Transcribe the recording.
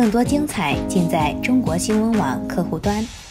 更多精彩尽在中国新闻网客户端。